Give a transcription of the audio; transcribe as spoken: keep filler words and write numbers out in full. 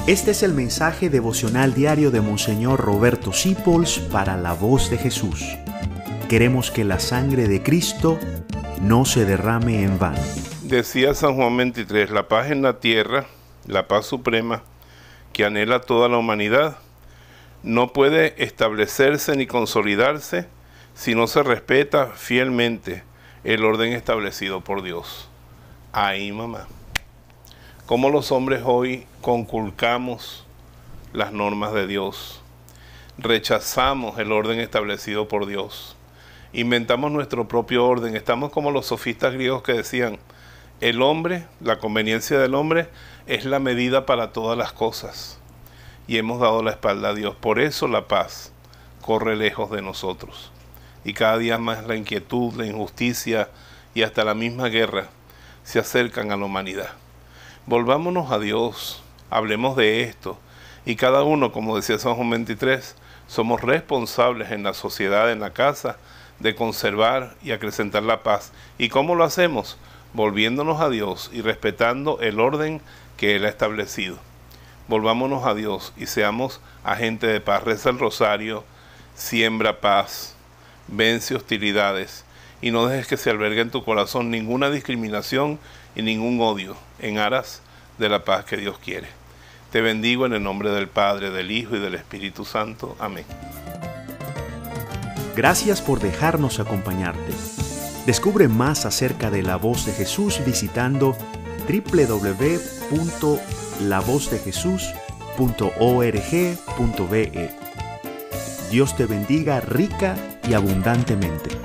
Este es el mensaje devocional diario de Monseñor Roberto Sipols para la Voz de Jesús. Queremos que la sangre de Cristo no se derrame en vano. Decía San Juan veintitrés, la paz en la tierra, la paz suprema que anhela toda la humanidad, no puede establecerse ni consolidarse si no se respeta fielmente el orden establecido por Dios. Ahí, mamá. Cómo los hombres hoy conculcamos las normas de Dios, rechazamos el orden establecido por Dios, inventamos nuestro propio orden. Estamos como los sofistas griegos que decían, el hombre, la conveniencia del hombre es la medida para todas las cosas, y hemos dado la espalda a Dios. Por eso la paz corre lejos de nosotros, y cada día más la inquietud, la injusticia y hasta la misma guerra se acercan a la humanidad. Volvámonos a Dios, hablemos de esto, y cada uno, como decía San Juan veintitrés, somos responsables en la sociedad, en la casa, de conservar y acrecentar la paz. ¿Y cómo lo hacemos? Volviéndonos a Dios y respetando el orden que Él ha establecido. Volvámonos a Dios y seamos agentes de paz. Reza el rosario, siembra paz, vence hostilidades, y no dejes que se albergue en tu corazón ninguna discriminación y ningún odio, en aras de la paz que Dios quiere. Te bendigo en el nombre del Padre, del Hijo y del Espíritu Santo. Amén. Gracias por dejarnos acompañarte. Descubre más acerca de la Voz de Jesús visitando doble u doble u doble u punto la voz de jesús punto org punto be. Dios te bendiga rica y abundantemente.